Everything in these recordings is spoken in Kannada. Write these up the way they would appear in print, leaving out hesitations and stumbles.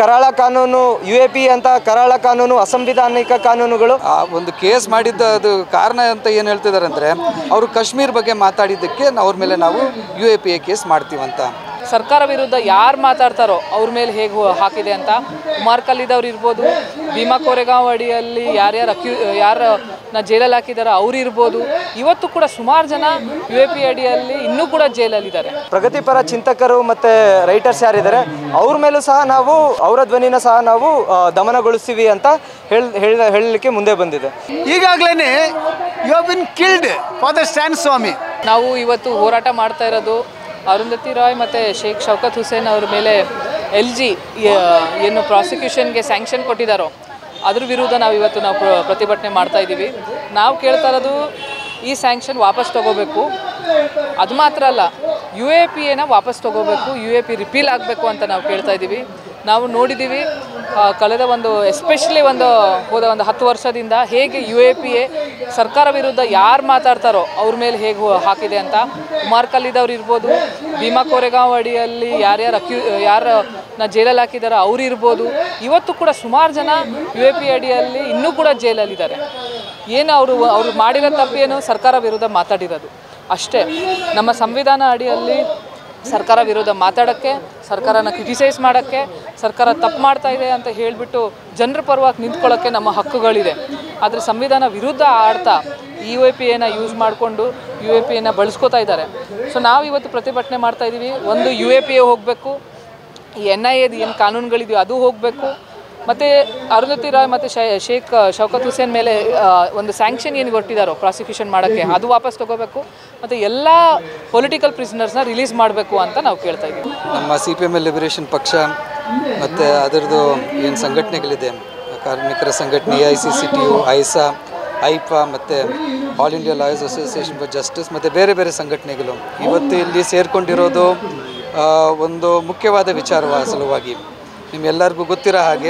ಕರಾಳ ಕಾನೂನು UAP ಅಂತ ಕರಾಳ ಕಾನೂನು ಅಸಂವಿಧಾನಿಕ ಕಾನೂನುಗಳು ಒಂದು ಕೇಸ್ ಮಾಡಿದ್ದ ಅದು ಕಾರಣ ಅಂತ ಏನು ಹೇಳ್ತಿದ್ದಾರೆ ಅಂದರೆ ಅವರು ಕಾಶ್ಮೀರ್ ಬಗ್ಗೆ ಮಾತಾಡಿದ್ದಕ್ಕೆ ಅವ್ರ ಮೇಲೆ ನಾವು UAPA ಕೇಸ್ ಮಾಡ್ತೀವಂತ. ಸರ್ಕಾರ ವಿರುದ್ಧ ಯಾರು ಮಾತಾಡ್ತಾರೋ ಅವ್ರ ಮೇಲೆ ಹೇಗೆ ಹಾಕಿದೆ ಅಂತ ಉಮರ್ ಖಾಲಿದ್ ಅವ್ರು ಇರ್ಬೋದು, ಭೀಮಾ ಕೋರೆಗಾಂವ್ ಅಡಿಯಲ್ಲಿ ಯಾರನ್ನ ಜೈಲಲ್ಲಿ ಹಾಕಿದಾರೋ ಅವ್ರು ಇರ್ಬೋದು. ಇವತ್ತು ಕೂಡ ಸುಮಾರು ಜನ UAP ಅಡಿಯಲ್ಲಿ ಇನ್ನೂ ಕೂಡ ಜೈಲಲ್ಲಿದ್ದಾರೆ. ಪ್ರಗತಿಪರ ಚಿಂತಕರು ಮತ್ತು ರೈಟರ್ಸ್ ಯಾರಿದ್ದಾರೆ ಅವ್ರ ಮೇಲೂ ಸಹ ನಾವು ಅವರ ಧ್ವನಿನ ಸಹ ನಾವು ದಮನಗೊಳಿಸ್ತೀವಿ ಅಂತ ಹೇಳಲಿಕ್ಕೆ ಮುಂದೆ ಬಂದಿದೆ. ಈಗಾಗಲೇ you have been killed father Stan Swamy. ನಾವು ಇವತ್ತು ಹೋರಾಟ ಮಾಡ್ತಾ ಇರೋದು ಅರುಂಧತಿ ರಾಯ್ ಮತ್ತು ಶೇಖ್ ಶೌಕತ್ ಹುಸೇನ್ ಅವ್ರ ಮೇಲೆ LG ಏನು ಪ್ರಾಸಿಕ್ಯೂಷನ್ಗೆ ಸ್ಯಾಂಕ್ಷನ್ ಕೊಟ್ಟಿದ್ದಾರೋ ಅದ್ರ ವಿರುದ್ಧ ನಾವು ಪ್ರತಿಭಟನೆ ಮಾಡ್ತಾ ಇದ್ದೀವಿ. ನಾವು ಕೇಳ್ತಾ ಇರೋದು ಈ ಸ್ಯಾಂಕ್ಷನ್ ವಾಪಸ್ ತೊಗೋಬೇಕು. ಅದು ಮಾತ್ರ ಅಲ್ಲ, UAPAನ ವಾಪಸ್ ತೊಗೋಬೇಕು, UAP ರಿಪೀಲ್ ಆಗಬೇಕು ಅಂತ ನಾವು ಕೇಳ್ತಾ ಇದ್ದೀವಿ. ನಾವು ನೋಡಿದ್ದೀವಿ ಕಳೆದ ಎಸ್ಪೆಷಲಿ ಹೋದ 10 ವರ್ಷದಿಂದ ಹೇಗೆ UAPA ಸರ್ಕಾರ ವಿರುದ್ಧ ಯಾರು ಮಾತಾಡ್ತಾರೋ ಅವ್ರ ಮೇಲೆ ಹೇಗೆ ಹಾಕಿದೆ ಅಂತ. ಉಮರ್ ಖಾಲಿದ್ ಅವ್ರು ಇರ್ಬೋದು, ಭೀಮಾ ಕೋರೆಗಾಂವ್ ಅಡಿಯಲ್ಲಿ ಯಾರನ್ನ ಜೈಲಲ್ಲಿ ಹಾಕಿದಾರೋ ಅವ್ರು ಇರ್ಬೋದು. ಇವತ್ತು ಕೂಡ ಸುಮಾರು ಜನ UAP ಅಡಿಯಲ್ಲಿ ಇನ್ನೂ ಕೂಡ ಜೈಲಲ್ಲಿದ್ದಾರೆ. ಏನು ಅವರು ಮಾಡಿರೋ ತಪ್ಪೇನು ಸರ್ಕಾರ ವಿರುದ್ಧ ಮಾತಾಡಿರೋದು ಅಷ್ಟೇ. ನಮ್ಮ ಸಂವಿಧಾನ ಅಡಿಯಲ್ಲಿ ಸರ್ಕಾರ ವಿರುದ್ಧ ಮಾತಾಡೋಕ್ಕೆ, ಸರ್ಕಾರನ ಕ್ರಿಟಿಸೈಸ್ ಮಾಡೋಕ್ಕೆ, ಸರ್ಕಾರ ತಪ್ಪು ಮಾಡ್ತಾ ಇದೆ ಅಂತ ಹೇಳಿಬಿಟ್ಟು ಜನರ ಪರವಾಗಿ ನಿಂತ್ಕೊಳ್ಳೋಕ್ಕೆ ನಮ್ಮ ಹಕ್ಕುಗಳಿದೆ. ಆದರೆ ಸಂವಿಧಾನ ವಿರುದ್ಧ ಆಡ್ತಾ UAPAನ ಯೂಸ್ ಮಾಡಿಕೊಂಡು UAPAನ ಬಳಸ್ಕೋತಾ ಇದ್ದಾರೆ. ಸೊ ನಾವು ಇವತ್ತು ಪ್ರತಿಭಟನೆ ಮಾಡ್ತಾ ಇದ್ದೀವಿ. ಒಂದು UAPA ಹೋಗಬೇಕು, ಈ NIAದು ಏನು ಕಾನೂನುಗಳಿದೆಯೋ ಅದು ಹೋಗಬೇಕು, ಮತ್ತು ಅರುಂಧತಿ ರಾಯ್ ಮತ್ತು ಶೇಖ್ ಶೌಕತ್ ಹುಸೇನ್ ಮೇಲೆ ಒಂದು ಸ್ಯಾಂಕ್ಷನ್ ಏನು ಕೊಟ್ಟಿದ್ದಾರೋ ಪ್ರಾಸಿಕ್ಯೂಷನ್ ಮಾಡೋಕ್ಕೆ ಅದು ವಾಪಸ್ ತೊಗೋಬೇಕು, ಮತ್ತು ಎಲ್ಲ ಪೊಲಿಟಿಕಲ್ ಪ್ರಿಸನರ್ಸ್ನ ರಿಲೀಸ್ ಮಾಡಬೇಕು ಅಂತ ನಾವು ಕೇಳ್ತಾ ಇದ್ದೀವಿ. ನಮ್ಮ CPM ಲಿಬರೇಷನ್ ಪಕ್ಷ ಮತ್ತು ಅದರದ್ದು ಏನು ಸಂಘಟನೆಗಳಿದೆ, ಕಾರ್ಮಿಕರ ಸಂಘಟನೆ AICCTU, AISA, AIPA ಮತ್ತು all India lawyers association for justice ಮತ್ತು ಬೇರೆ ಬೇರೆ ಸಂಘಟನೆಗಳು ಇವತ್ತು ಇಲ್ಲಿ ಸೇರಿಕೊಂಡಿರೋದು ಒಂದು ಮುಖ್ಯವಾದ ವಿಚಾರವಾದ ಸಲುವಾಗಿ. ನಿಮ್ಮೆಲ್ಲರಿಗೂ ಗೊತ್ತಿರೋ ಹಾಗೆ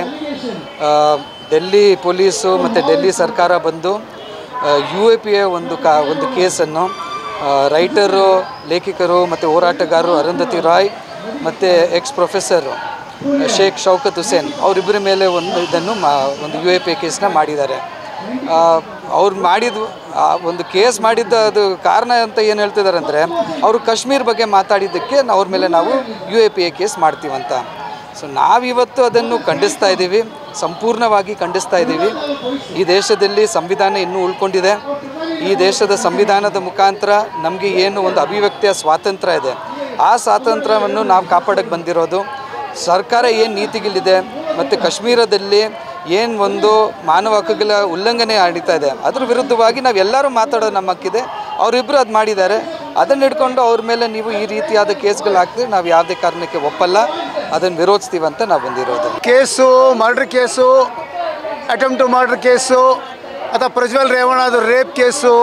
ಡೆಲ್ಲಿ ಪೊಲೀಸು ಮತ್ತು ಡೆಲ್ಲಿ ಸರ್ಕಾರ ಬಂದು UAPA ಒಂದು ಕೇಸನ್ನು ರೈಟರು, ಲೇಖಕರು ಮತ್ತು ಹೋರಾಟಗಾರರು ಅರುಂಧತಿ ರಾಯ್ ಮತ್ತು ಪ್ರೊಫೆಸರು ಶೇಖ್ ಶೌಕತ್ ಹುಸೇನ್ ಅವರಿಬ್ಬರ ಮೇಲೆ ಒಂದು UAPA ಕೇಸನ್ನ ಮಾಡಿದ್ದಾರೆ. ಅವ್ರು ಒಂದು ಕೇಸ್ ಮಾಡಿದ್ದ ಅದು ಕಾರಣ ಅಂತ ಏನು ಹೇಳ್ತಿದ್ದಾರೆ ಅಂದರೆ ಅವರು ಕಾಶ್ಮೀರ್ ಬಗ್ಗೆ ಮಾತಾಡಿದ್ದಕ್ಕೆ ಅವ್ರ ಮೇಲೆ ನಾವು UAPA ಕೇಸ್ ಮಾಡ್ತೀವಂತ. ಸೊ ನಾವಿವತ್ತು ಅದನ್ನು ಖಂಡಿಸ್ತಾ ಇದ್ದೀವಿ, ಸಂಪೂರ್ಣವಾಗಿ ಖಂಡಿಸ್ತಾ ಇದ್ದೀವಿ. ಈ ದೇಶದಲ್ಲಿ ಸಂವಿಧಾನ ಇನ್ನೂ ಉಳ್ಕೊಂಡಿದೆ. ಈ ದೇಶದ ಸಂವಿಧಾನದ ಮುಖಾಂತರ ನಮಗೆ ಏನು ಒಂದು ಅಭಿವ್ಯಕ್ತಿಯ ಸ್ವಾತಂತ್ರ್ಯ ಇದೆ, ಆ ಸ್ವಾತಂತ್ರ್ಯವನ್ನು ನಾವು ಕಾಪಾಡಕ್ಕೆ ಬಂದಿರೋದು. ಸರ್ಕಾರ ಏನು ನೀತಿಗಳಿದೆ ಮತ್ತು ಕಾಶ್ಮೀರದಲ್ಲಿ ಏನು ಒಂದು ಮಾನವ ಹಕ್ಕುಗಳ ಉಲ್ಲಂಘನೆ ನಡೀತಾ ಇದೆ ಅದ್ರ ವಿರುದ್ಧವಾಗಿ ನಾವೆಲ್ಲರೂ ಮಾತಾಡೋದು ನಮ್ಮ ಹಕ್ಕಿದೆ. ಅವರಿಬ್ಬರು ಅದು ಮಾಡಿದ್ದಾರೆ. ಅದನ್ನು ಹಿಡ್ಕೊಂಡು ಅವ್ರ ಮೇಲೆ ನೀವು ಈ ರೀತಿಯಾದ ಕೇಸ್ಗಳು ಹಾಕಿದ್ರೆ ನಾವು ಯಾವುದೇ ಕಾರಣಕ್ಕೆ ಒಪ್ಪಲ್ಲ, ಅದನ್ನು ವಿರೋಧಿಸ್ತೀವಂತ ನಾವು ಬಂದಿರೋದು. Case, murder case, attempt to murder case, ಅಥವಾ ಪ್ರಜ್ವಲ್ ರೇವಣ್ಣದು ರೇಪ್ ಕೇಸು,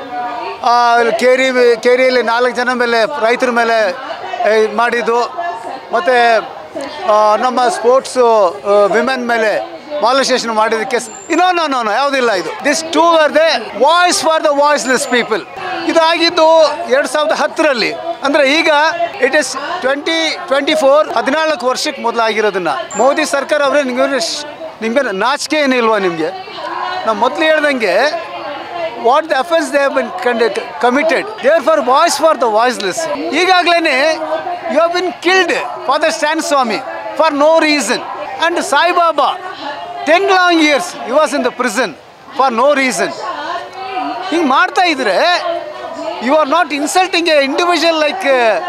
ಕೇರಿಯಲ್ಲಿ 4 ಜನ ಮೇಲೆ ರೈತರ ಮೇಲೆ ಮಾಡಿದ್ದು, ಮತ್ತು ನಮ್ಮ ಸ್ಪೋರ್ಟ್ಸು ವಿಮೆನ್ ಮೇಲೆ ಮಾಲಿಸ್ಟೇಷನ್ ಮಾಡಿದ ಕೇಸ್ ನೋ ಯಾವುದಿಲ್ಲ. ಇದು this two are the voice for the voiceless people. ಇದಾಗಿದ್ದು 2010ರಲ್ಲಿ. ಅಂದರೆ ಈಗ ಇಟ್ ಇಸ್ 2024, 14 ವರ್ಷಕ್ಕೆ ಮೊದಲಾಗಿರೋದನ್ನ ಮೋದಿ ಸರ್ಕಾರ ಅವರೇ ನಿಮಗೆ ನಾಚಿಕೆ ಏನಿಲ್ವಾ ನಿಮಗೆ? ನಾವು ಮೊದಲು ಹೇಳ್ದಂಗೆ what the offence they have been committed, therefore voice for the voiceless. ಈಗಾಗಲೇ you have been killed father Stan Swamy for no reason, and Sai Baba 10 long years he was in the prison for no reason. ಹಿಂಗೆ ಮಾಡ್ತಾ ಇದ್ರೆ you are not insulting a individual like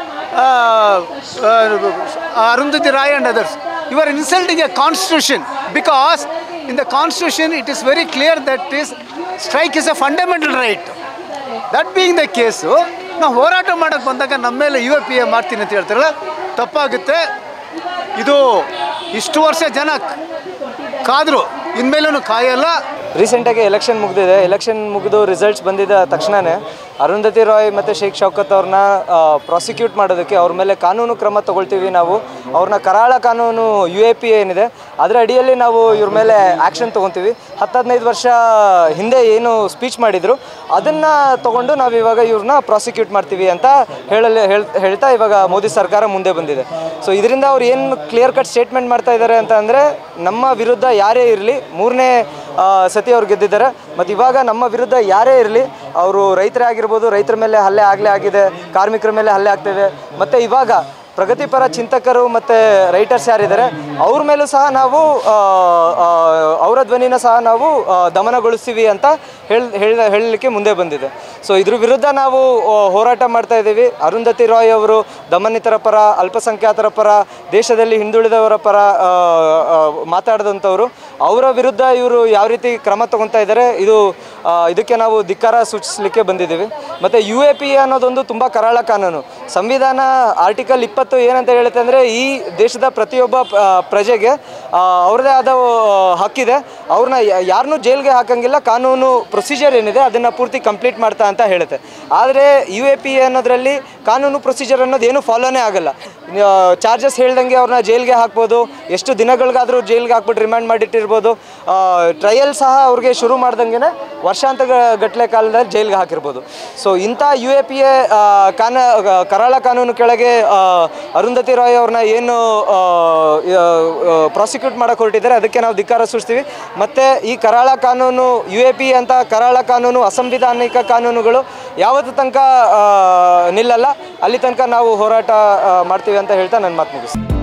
Arundhati Roy and others. You are insulting a constitution, because in the constitution it is very clear that strike is a fundamental right. That being the case, ನಾವು ಹೋರಾಟ ಮಾಡೋಕ್ಕೆ ಬಂದಾಗ ನಮ್ಮ ಮೇಲೆ UAPA ಮಾಡ್ತೀನಿ ಅಂತ ಹೇಳ್ತಾರಲ್ಲ, ತಪ್ಪಾಗುತ್ತೆ. ಇದು ಇಷ್ಟು ವರ್ಷ ಜನ ಕಾದ್ರು, ಇನ್ಮೇಲೂ ಕಾಯಲ್ಲ. ರೀಸೆಂಟಾಗಿ ಎಲೆಕ್ಷನ್ ಮುಗಿದಿದೆ. ಎಲೆಕ್ಷನ್ ಮುಗಿದು ರಿಸಲ್ಟ್ಸ್ ಬಂದಿದ್ದ ತಕ್ಷಣವೇ ಅರುಂಧತಿ ರಾಯ್ ಮತ್ತು ಶೇಖ್ ಶೌಕತ್ ಅವ್ರನ್ನ ಪ್ರಾಸಿಕ್ಯೂಟ್ ಮಾಡೋದಕ್ಕೆ ಅವ್ರ ಮೇಲೆ ಕಾನೂನು ಕ್ರಮ ತೊಗೊಳ್ತೀವಿ ನಾವು. ಅವ್ರನ್ನ ಕರಾಳ ಕಾನೂನು UAPA ಏನಿದೆ ಅದರ ಅಡಿಯಲ್ಲಿ ನಾವು ಇವ್ರ ಮೇಲೆ ಆ್ಯಕ್ಷನ್ ತೊಗೊತೀವಿ. 10-15 ವರ್ಷ ಹಿಂದೆ ಏನು ಸ್ಪೀಚ್ ಮಾಡಿದರು ಅದನ್ನು ತೊಗೊಂಡು ನಾವು ಇವಾಗ ಇವ್ರನ್ನ ಪ್ರಾಸಿಕ್ಯೂಟ್ ಮಾಡ್ತೀವಿ ಅಂತ ಹೇಳ್ತಾ ಇವಾಗ ಮೋದಿ ಸರ್ಕಾರ ಮುಂದೆ ಬಂದಿದೆ. ಸೊ ಇದರಿಂದ ಅವ್ರು ಏನು ಕ್ಲಿಯರ್ ಕಟ್ ಸ್ಟೇಟ್ಮೆಂಟ್ ಮಾಡ್ತಾ ಇದ್ದಾರೆ ಅಂತ ಅಂದರೆ, ನಮ್ಮ ವಿರುದ್ಧ ಯಾರೇ ಇರಲಿ, 3ನೇ ಸತಿ ಅವ್ರು ಗೆದ್ದಿದ್ದಾರೆ, ಮತ್ತು ಇವಾಗ ನಮ್ಮ ವಿರುದ್ಧ ಯಾರೇ ಇರಲಿ, ಅವರು ರೈತರೇ ಆಗಿರ್ಬೋದು, ರೈತರ ಮೇಲೆ ಹಲ್ಲೆ ಆಗಲೇ ಕಾರ್ಮಿಕರ ಮೇಲೆ ಹಲ್ಲೆ ಆಗ್ತಿದೆ, ಮತ್ತು ಇವಾಗ ಪ್ರಗತಿಪರ ಚಿಂತಕರು ಮತ್ತು ರೈಟರ್ಸ್ ಯಾರಿದ್ದಾರೆ ಅವ್ರ ಮೇಲೂ ಸಹ ನಾವು ಅವರ ಧ್ವನಿನ ಸಹ ನಾವು ದಮನಗೊಳಿಸ್ತೀವಿ ಅಂತ ಹೇಳಲಿಕ್ಕೆ ಮುಂದೆ ಬಂದಿದೆ. ಸೊ ಇದ್ರ ವಿರುದ್ಧ ನಾವು ಹೋರಾಟ ಮಾಡ್ತಾ ಇದ್ದೀವಿ. ಅರುಂಧತಿ ರಾಯ್ ಅವರು ದಮನಿತರ ಪರ, ಅಲ್ಪಸಂಖ್ಯಾತರ ಪರ, ದೇಶದಲ್ಲಿ ಹಿಂದುಳಿದವರ ಪರ ಮಾತಾಡಿದಂಥವ್ರು. ಅವರ ವಿರುದ್ಧ ಇವರು ಯಾವ ರೀತಿ ಕ್ರಮ ತಗೊತಾ ಇದ್ದಾರೆ, ಇದಕ್ಕೆ ನಾವು ಧಿಕ್ಕಾರ ಸೂಚಿಸಲಿಕ್ಕೆ ಬಂದಿದ್ದೀವಿ. ಮತ್ತು UAPA ಅನ್ನೋದೊಂದು ತುಂಬ ಕರಾಳ ಕಾನೂನು. ಸಂವಿಧಾನ ಆರ್ಟಿಕಲ್ 20 ಏನಂತ ಹೇಳುತ್ತೆ ಅಂದರೆ, ಈ ದೇಶದ ಪ್ರತಿಯೊಬ್ಬ ಪ್ರಜೆಗೆ ಅವ್ರದ್ದೇ ಆದ ಹಕ್ಕಿದೆ, ಅವ್ರನ್ನ ಯಾರನ್ನೂ ಜೈಲ್ಗೆ ಹಾಕಂಗಿಲ್ಲ, ಕಾನೂನು ಪ್ರೊಸೀಜರ್ ಏನಿದೆ ಅದನ್ನು ಪೂರ್ತಿ ಕಂಪ್ಲೀಟ್ ಮಾಡ್ತಾ ಅಂತ ಹೇಳುತ್ತೆ. ಆದರೆ UAPA ಅನ್ನೋದರಲ್ಲಿ ಕಾನೂನು ಪ್ರೊಸೀಜರ್ ಅನ್ನೋದು ಏನೂ ಫಾಲೋನೇ ಆಗಲ್ಲ. ಚಾರ್ಜಸ್ ಹೇಳ್ದಂಗೆ ಅವ್ರನ್ನ ಜೈಲ್ಗೆ ಹಾಕ್ಬೋದು, ಎಷ್ಟು ದಿನಗಳಿಗಾದರೂ ಜೈಲ್ಗೆ ಹಾಕ್ಬಿಟ್ಟು ರಿಮ್ಯಾಂಡ್ ಮಾಡಿಟ್ಟಿರ್ಬೋದು. ಟ್ರಯಲ್ ಸಹ ಅವ್ರಿಗೆ ಶುರು ಮಾಡ್ದಂಗೆ ವರ್ಷಾಂತಗಟ್ಟಲೆ ಕಾಲದಲ್ಲಿ ಜೈಲ್ಗೆ ಹಾಕಿರ್ಬೋದು. ಸೊ ಇಂಥ UAPA ಕರಾಳ ಕಾನೂನು ಕೆಳಗೆ ಅರುಂಧತಿ ರಾಯ್ ಅವ್ರನ್ನ ಏನು ಪ್ರಾಸಿಕ್ಯೂಟ್ ಮಾಡೋಕೆ ಹೊರಟಿದ್ದಾರೆ ಅದಕ್ಕೆ ನಾವು ಧಿಕ್ಕಾರ ಸೂಚಿಸ್ತೀವಿ. ಮತ್ತು ಈ ಕರಾಳ ಕಾನೂನು UAPA ಅಂತ ಕರಾಳ ಕಾನೂನು, ಅಸಂವಿಧಾನಿಕ ಕಾನೂನುಗಳು ಯಾವತ್ತು ತನಕ ನಿಲ್ಲಲ್ಲ, ಅಲ್ಲಿ ತನಕ ನಾವು ಹೋರಾಟ ಮಾಡ್ತೀವಿ ಅಂತ ಹೇಳ್ತಾ ನನ್ನ ಮಾತು ಮುಗಿಸ್ತೀನಿ.